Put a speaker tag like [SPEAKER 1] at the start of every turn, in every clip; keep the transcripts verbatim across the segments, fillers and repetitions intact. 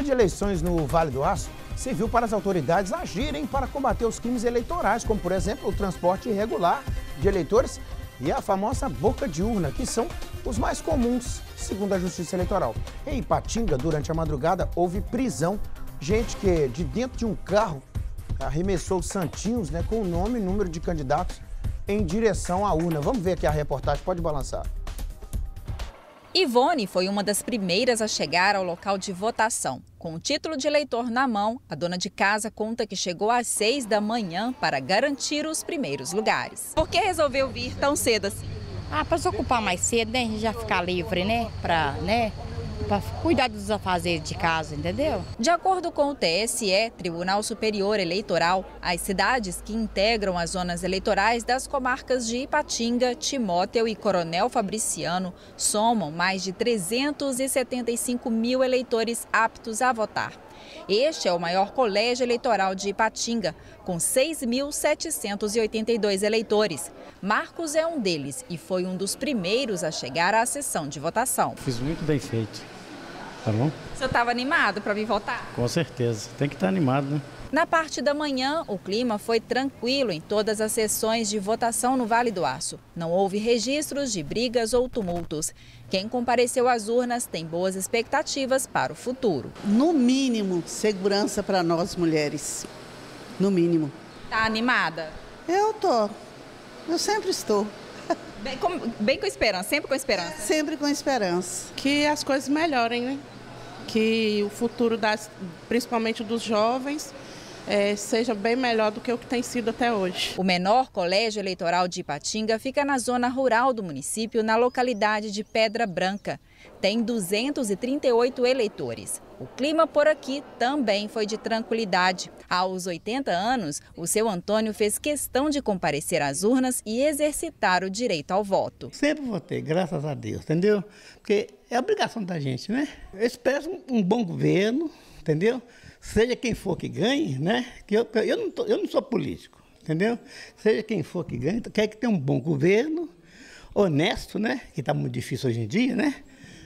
[SPEAKER 1] dia de eleições no Vale do Aço serviu para as autoridades agirem para combater os crimes eleitorais, como, por exemplo, o transporte irregular de eleitores e a famosa boca de urna, que são os mais comuns, segundo a Justiça Eleitoral. Em Ipatinga, durante a madrugada, houve prisão. Gente que, de dentro de um carro, arremessou santinhos, né, com o nome e número de candidatos em direção à urna. Vamos ver aqui a reportagem, pode balançar.
[SPEAKER 2] Ivone foi uma das primeiras a chegar ao local de votação. Com o título de eleitor na mão, a dona de casa conta que chegou às seis da manhã para garantir os primeiros lugares. Por que resolveu vir tão cedo assim?
[SPEAKER 3] Ah, para se ocupar mais cedo, né? A gente já ficar livre, né? Para, né? Para cuidar dos afazeres de casa, entendeu?
[SPEAKER 2] De acordo com o T S E, Tribunal Superior Eleitoral, as cidades que integram as zonas eleitorais das comarcas de Ipatinga, Timóteo e Coronel Fabriciano somam mais de trezentos e setenta e cinco mil eleitores aptos a votar. Este é o maior colégio eleitoral de Ipatinga, com seis mil setecentos e oitenta e dois eleitores. Marcos é um deles e foi um dos primeiros a chegar à sessão de votação.
[SPEAKER 4] Fiz muito bem feito, tá bom?
[SPEAKER 2] Você estava animado para vir votar?
[SPEAKER 4] Com certeza, tem que estar animado, né?
[SPEAKER 2] Na parte da manhã, o clima foi tranquilo em todas as sessões de votação no Vale do Aço. Não houve registros de brigas ou tumultos. Quem compareceu às urnas tem boas expectativas para o futuro.
[SPEAKER 5] No mínimo, segurança para nós mulheres. No mínimo.
[SPEAKER 2] Tá animada?
[SPEAKER 5] Eu tô. Eu sempre estou.
[SPEAKER 2] Bem com, bem com esperança, sempre com esperança?
[SPEAKER 5] Sempre com esperança.
[SPEAKER 6] Que as coisas melhorem, né? Que o futuro, das, principalmente dos jovens, É, seja bem melhor do que o que tem sido até hoje.
[SPEAKER 2] O menor colégio eleitoral de Ipatinga fica na zona rural do município, na localidade de Pedra Branca. Tem duzentos e trinta e oito eleitores. O clima por aqui também foi de tranquilidade. Aos oitenta anos, o seu Antônio fez questão de comparecer às urnas e exercitar o direito ao voto.
[SPEAKER 7] Sempre votei, graças a Deus, entendeu? Porque é obrigação da gente, né? Eu espero um bom governo, entendeu? Seja quem for que ganhe, né? Que eu, eu, não tô, eu não sou político, entendeu? Seja quem for que ganhe, quer que tenha um bom governo, honesto, né? Que está muito difícil hoje em dia, né?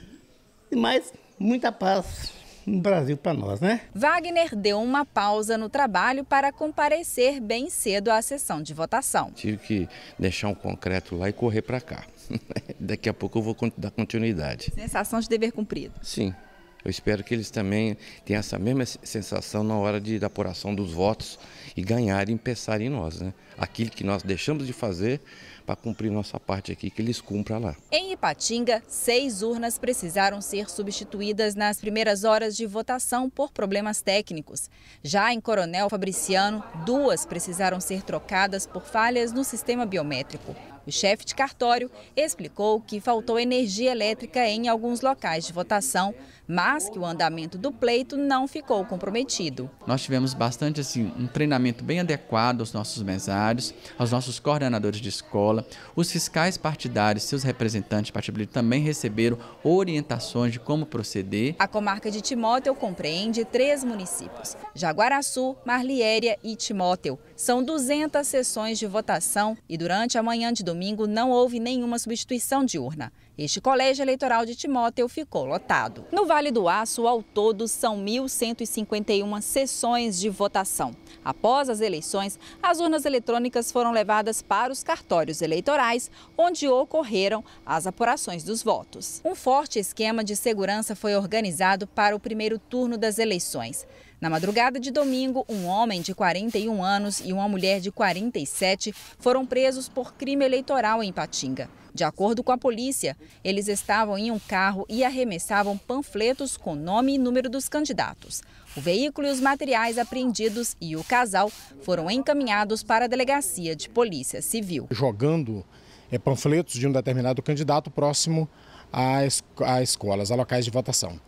[SPEAKER 7] Mas muita paz no Brasil para nós, né?
[SPEAKER 2] Wagner deu uma pausa no trabalho para comparecer bem cedo à sessão de votação.
[SPEAKER 8] Tive que deixar um concreto lá e correr para cá. Daqui a pouco eu vou dar continuidade.
[SPEAKER 2] Sensação de dever cumprido.
[SPEAKER 8] Sim. Eu espero que eles também tenham essa mesma sensação na hora de, da apuração dos votos e ganharem e pensarem em nós, né? Aquilo que nós deixamos de fazer para cumprir nossa parte aqui, que eles cumpram lá.
[SPEAKER 2] Em Ipatinga, seis urnas precisaram ser substituídas nas primeiras horas de votação por problemas técnicos. Já em Coronel Fabriciano, duas precisaram ser trocadas por falhas no sistema biométrico. O chefe de cartório explicou que faltou energia elétrica em alguns locais de votação, mas que o andamento do pleito não ficou comprometido.
[SPEAKER 9] Nós tivemos bastante assim, um treinamento bem adequado aos nossos mesários, aos nossos coordenadores de escola. Os fiscais partidários, seus representantes partidários também receberam orientações de como proceder.
[SPEAKER 2] A comarca de Timóteo compreende três municípios: Jaguaraçu, Marliéria e Timóteo. São duzentas sessões de votação e durante a manhã de domingo não houve nenhuma substituição de urna. Este colégio eleitoral de Timóteo ficou lotado. No Vale do Aço, ao todo, são mil cento e cinquenta e uma sessões de votação. Após as eleições, as urnas eletrônicas foram levadas para os cartórios eleitorais, onde ocorreram as apurações dos votos. Um forte esquema de segurança foi organizado para o primeiro turno das eleições. Na madrugada de domingo, um homem de quarenta e um anos e uma mulher de quarenta e sete foram presos por crime eleitoral em Ipatinga. De acordo com a polícia, eles estavam em um carro e arremessavam panfletos com nome e número dos candidatos. O veículo e os materiais apreendidos e o casal foram encaminhados para a delegacia de polícia civil.
[SPEAKER 10] Jogando é, panfletos de um determinado candidato próximo às, às escolas, a locais de votação.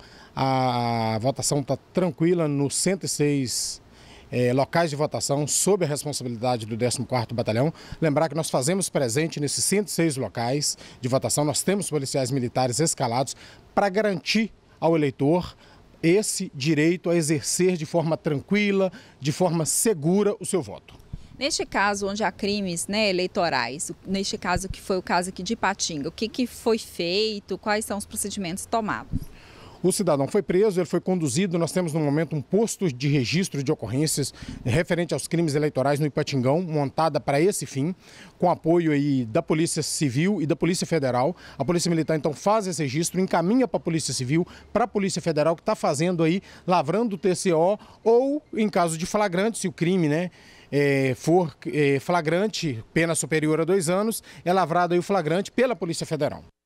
[SPEAKER 10] A, a votação está tranquila nos cento e seis é, locais de votação sob a responsabilidade do décimo quarto Batalhão. Lembrar que nós fazemos presente nesses cento e seis locais de votação, nós temos policiais militares escalados para garantir ao eleitor esse direito a exercer de forma tranquila, de forma segura o seu voto.
[SPEAKER 2] Neste caso, onde há crimes, né, eleitorais, neste caso que foi o caso aqui de Ipatinga, o que, que foi feito, quais são os procedimentos tomados?
[SPEAKER 10] O cidadão foi preso, ele foi conduzido, nós temos no momento um posto de registro de ocorrências referente aos crimes eleitorais no Ipatingão, montada para esse fim, com apoio aí da Polícia Civil e da Polícia Federal. A Polícia Militar então faz esse registro, encaminha para a Polícia Civil, para a Polícia Federal, que está fazendo aí, lavrando o T C O, ou em caso de flagrante, se o crime, né, É, for é, flagrante, pena superior a dois anos, é lavrado aí o flagrante pela Polícia Federal.